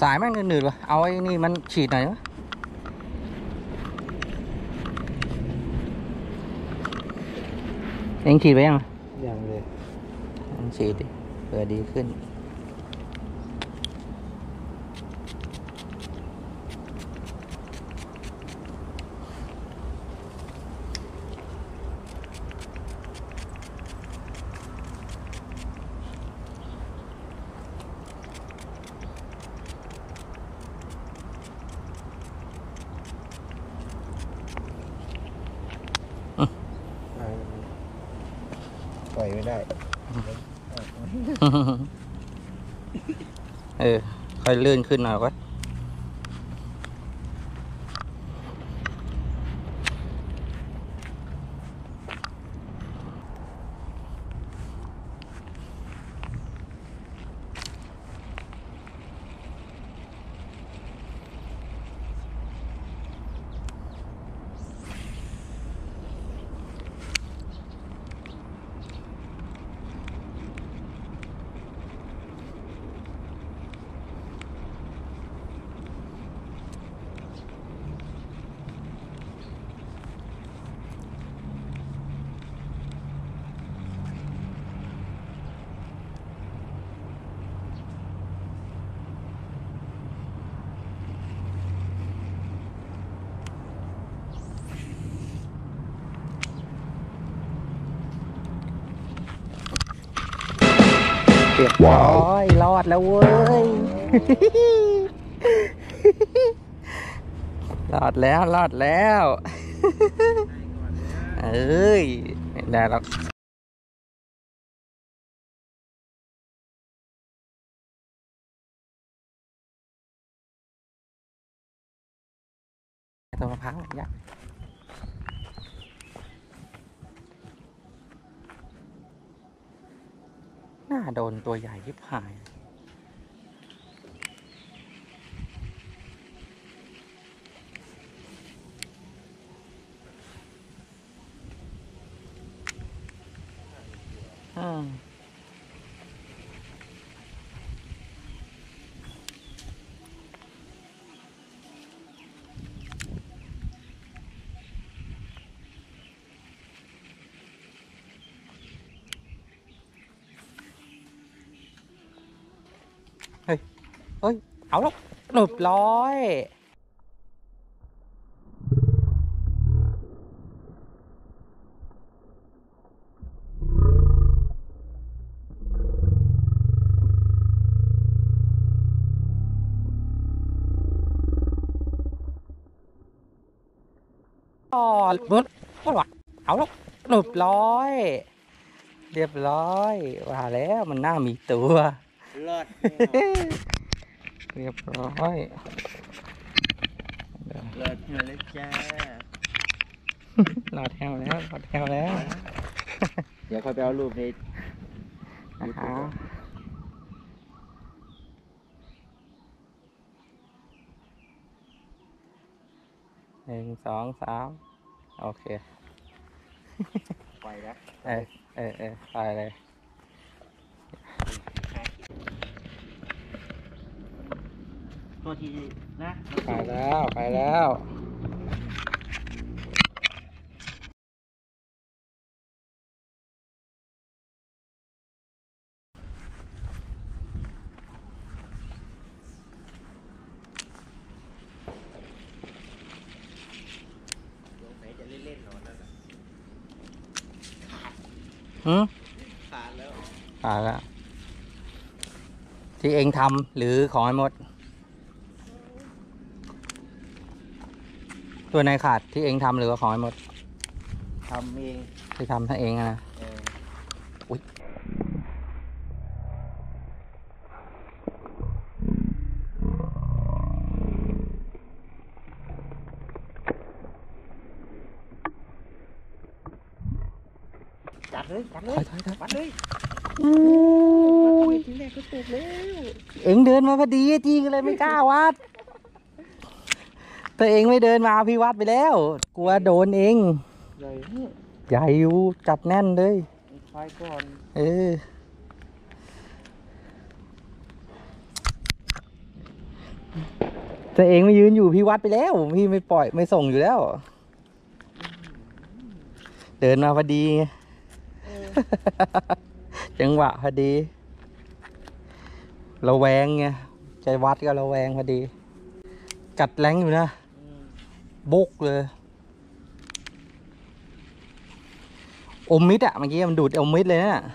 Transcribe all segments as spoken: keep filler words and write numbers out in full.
ายแม่งหนืดๆวะเอาไอ้นี่มันฉีดหน่อยวะเอ็งฉีดไปยังยังเลยเอ็งฉีดดิเผื่อดีขึ้นปล่อยไม่ได้เออค่อยลื่นขึ้นหน่อยก็เรียบร้อยรอดแล้วเว้ย รอดแล้วรอดแล้วเอ้ยได้แล้วตัวมะพร้าวยักษ์น่าโดนตัวใหญ่ยิบหายอืมเฮ้ยเฮ้ยเอาแล้วหนุบร้อยอ๋อนุดเอาแล้วหนุบร้อยเรียบร้อยว่าแล้วมันน่ามีตัวรอดเรียบร้อยรอดเถอะเลยจ้าหลอดแถวแล้วหลอดแถวแล้วเดี๋ยวค่อยไปเอารูปในนะคะหนึ่งสองสามโอเคไปนะเออเออเออไปเลยตัวทีนะไปแล้วไปแล้วหืมขาดแล้วขาดแล้วที่เองทำหรือของไอ้มดตัวไหนขาดที่เองทำหรือว่าของไอ้มดทำเองที่ทำถ้าเองนะอุ๊ยจัดเลยจัดเลยจัดเลยอู้ยทีแรกก็ตกแล้วเอ็งเดินมาพอดีจีก็เลยไม่กล้าวัดตัวเองไม่เดินมาพี่วัดไปแล้วกลัวโดนเองใหญ่ใหญ่อยู่จัดแน่นเลยไฟก่อนเออตัวเองไม่ยืนอยู่พี่วัดไปแล้วพี่ไม่ปล่อยไม่ส่งอยู่แล้ว เดินมาพอดี จังหวะพอดีระแวงไงใจวัดก็ระแวงพอดี กัดแรงอยู่นะบุกเลยอมมิดอะเมื่อกี้มันดูดอมมิดเลยนะ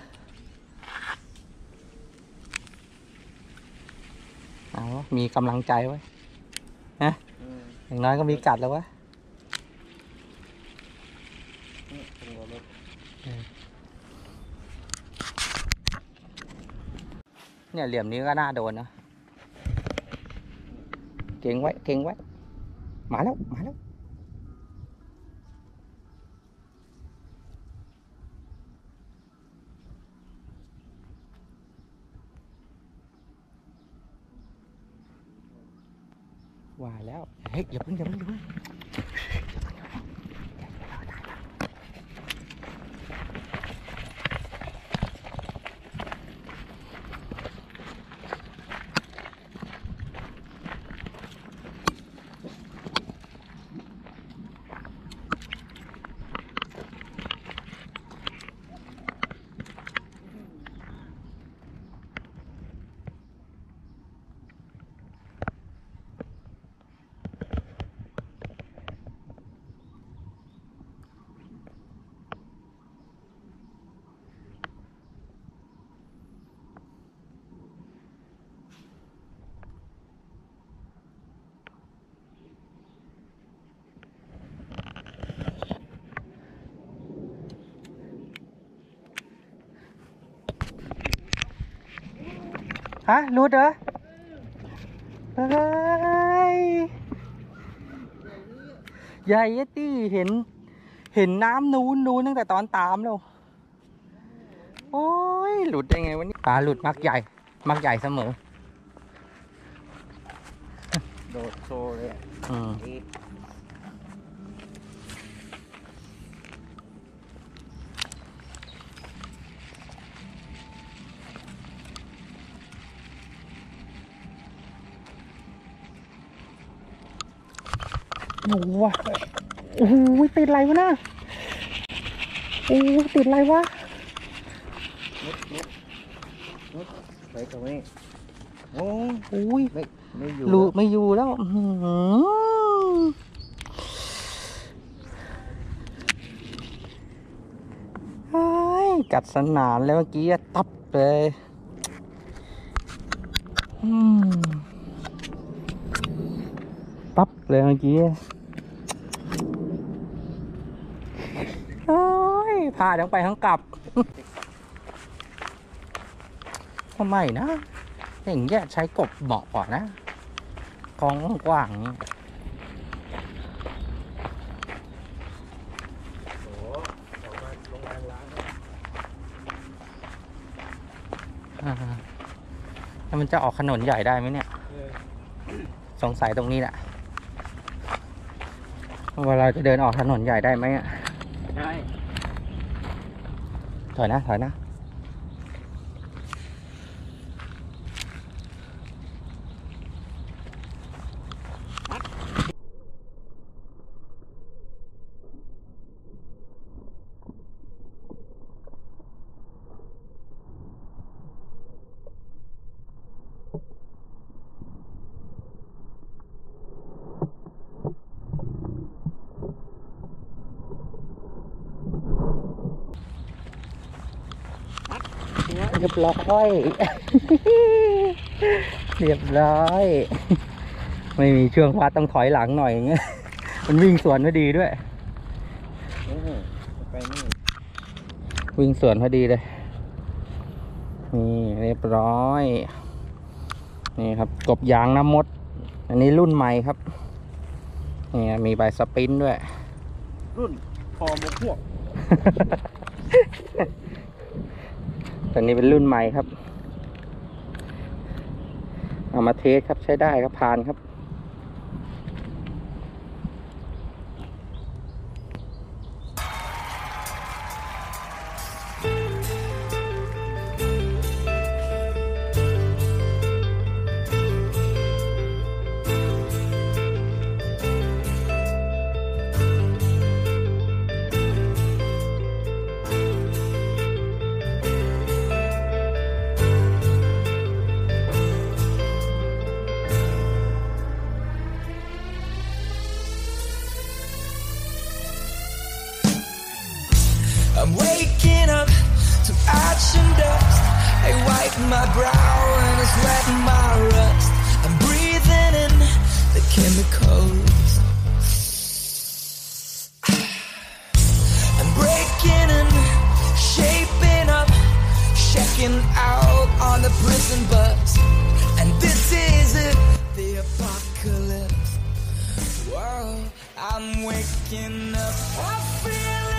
เอามีกำลังใจไว้นะอย่างน้อยก็มีกัดแล้ววะเนี่ยเหลี่ยมนี้ก็น่าโดนนะเก่งไว้เก่งไว้มาแล้วมาแล้วว่าแล้วเฮ้ยอย่าเพิ่งอย่าเพิ่งอย่าเพิ่งฮะรูดเหรอเฮ้ยใหญ่ยะตี้เห็นเห็นน้ำนูนนูนตั้งแต่ตอนตามแล้วโอ้ยหลุดได้ไงวันนี้ปลาหลุดมักใหญ่มักใหญ่เสมอโดดโซเลยอืมโอ้โหโอ้โหติดอะไรวะน่ะโอ้ติดอะไรวะนุดนุดนุดไปตรงนี้โอ้โอ้ยไม่ไม่อยู่รูไม่อยู่แล้วไอ้กัดสนานแล้วเมื่อกี้ตับเลยอืมตับเลยเมื่อกี้โอ้ยพาทั้งไปทั้งกลับทำไมนะอย่างเงี้ยใช้กบเหมาะกว่านะคลองกว้างๆนี้โอ้ออกมาลงมาล้างแล้วมันจะออกถนนใหญ่ได้ไหมเนี่ยสงสัยตรงนี้แหละว่าเราจะเดินออกถนนใหญ่ได้ไหมอ่ะได้ถอยนะถอยนะเรียบร้อยเรียบร้อยไม่มีช่วงวัดต้องถอยหลังหน่อยอย่างเงี้ยมันวิ่งสวนพอดีด้วยไปนี่วิ่งสวนพอดีเลยนี่เรียบร้อยนี่ครับกบยางน้ำมดอันนี้รุ่นใหม่ครับนี่มีใบสปินด้วยรุ่นพอมกพวกตอนนี้เป็นรุ่นใหม่ครับเอามาเทสครับใช้ได้ครับผ่านครับ I'm waking up to ash and dust. I wipe my brow and I sweat my rust. I'm breathing in the chemicals. I'm breaking and shaping up, checking out on the prison bus. And this is it, the apocalypse. Whoa, I'm waking up. I feel